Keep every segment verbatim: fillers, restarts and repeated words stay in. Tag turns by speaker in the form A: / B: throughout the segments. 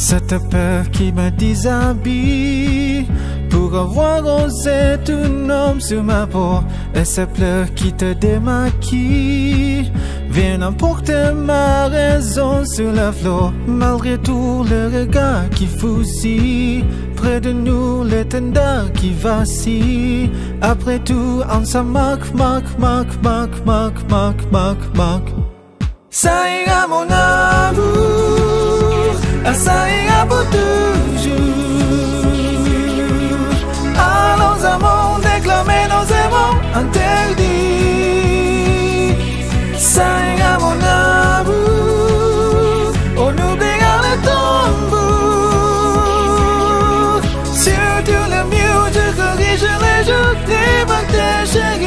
A: Cette peur qui me déshabille pour avoir osé tout nom sur ma peau, et ces pleurs qui te démaquillent viennent emporter ma raison sur le flot. Malgré tout le regard qui fusille, près de nous l'étendard qui vacille. Après tout, on s'en moque, moque, moque, moque, moque, moque, moque, moque. Ça ira mon amour, ah, ça ira pour toujours. Allons à mon déclamer nos aimants interdits. Ça ira mon amour, on oubliera le tambour. Surtout le mieux, je corrige les jours des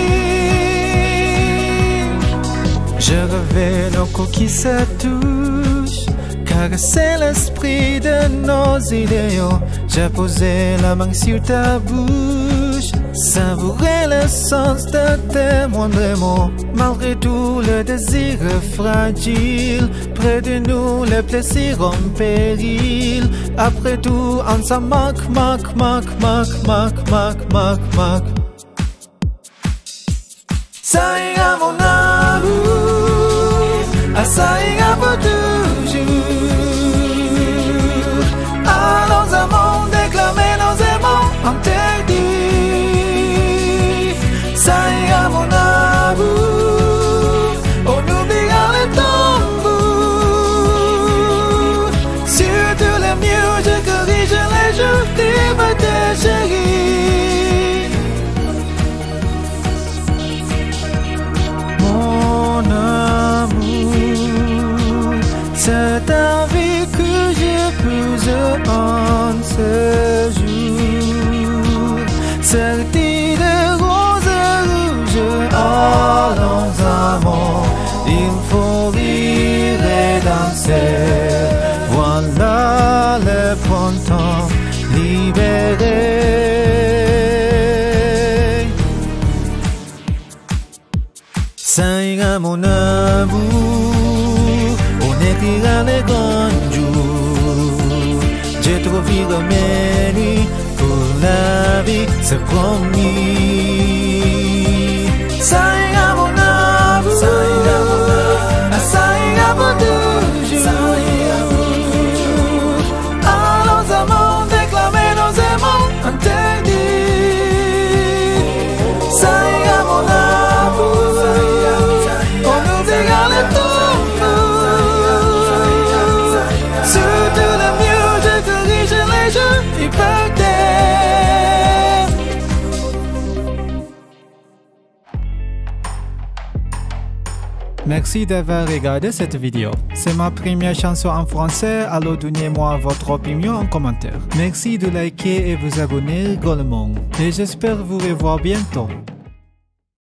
A: chérie. Je révèle nos coups qui se touchent, car c'est l'esprit de nos idéaux. J'ai posé la main sur ta bouche, savourer l'essence de tes moindres mots. Malgré tout le désir fragile, près de nous le plaisir en péril. Après tout, on s'en moque, moque, moque, moque, moque, moque, moque, moque. Ça ira mon amour, ah, ça ira pour toujours. Allons à mon déclamer nos aimants interdits. Ça ira mon amour, on oubliera le tambour. Surtout le mieux, je corrige les jours de chérie. Mon amour, c'est ta vie que j'épouse en ce jour. Sertie de roses rouges, allons amants, il faut rire et danser. Voilà le printemps libéré. Ça ira mon amour, on écrira les grands jours. J'ai trouvé mes nuits pour la vie, c'est promis. Ça ira mon amour, ça ira mon amour, ah, ça ira pour toujours. Ça ira pour toujours. Allons à mon déclamer nos aimants interdits. Ça ira mon amour, on oubliera le tambour. Surtout le mieux, je corrige les jours hypothéques. Merci d'avoir regardé cette vidéo. C'est ma première chanson en français, alors donnez-moi votre opinion en commentaire. Merci de liker et vous abonner également. Et j'espère vous revoir bientôt.